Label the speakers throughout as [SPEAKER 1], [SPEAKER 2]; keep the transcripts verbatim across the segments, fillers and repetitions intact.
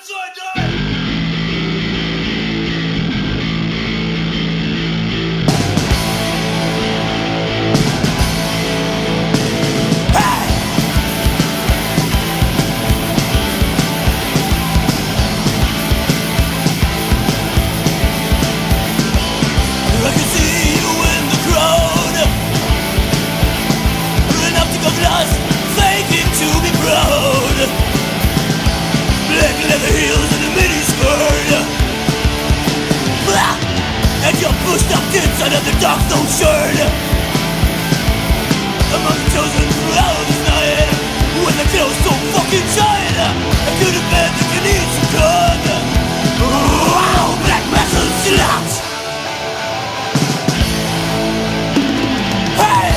[SPEAKER 1] Pushed up inside of the Darkthrone shirt. Among the chosen throughout this night, when the kill's so fucking giant, I could have been the Genözider gun. Wow, black metal slut. Hey!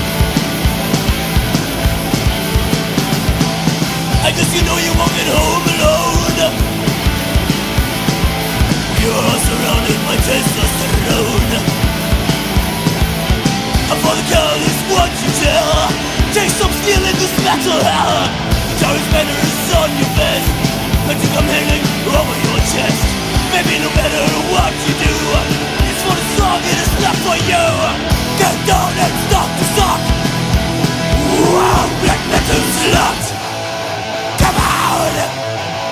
[SPEAKER 1] I guess you know you won't get home alone. You're surrounded by testosterone. And for the girl is what you tell. Take some skill in this metal hell. The Jarvis banner is on your vest, but you come hanging over your chest. Maybe no matter what you do, it's for the song, it is not for you. Get down and stop the suck. Wow, black metal slut. Come on!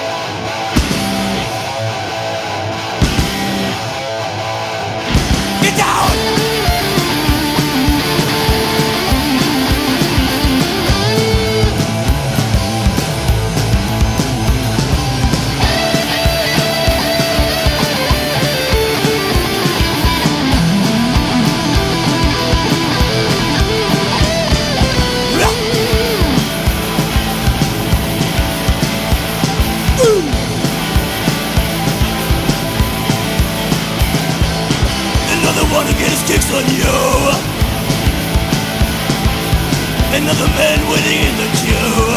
[SPEAKER 1] Wanna get his kicks on you. Another man waiting in the queue.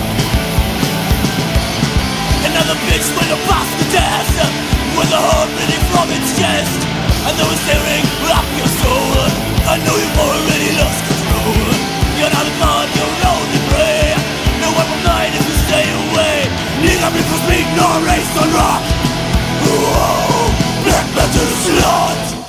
[SPEAKER 1] Another bitch with a bastard death, with a heart bleeding from its chest. And though it's tearing up your soul, I know you've already lost control. You're not a god, you're only prey. No one will mind if you stay away. Neither me for speed nor race on rock. Whoa, black metal slut.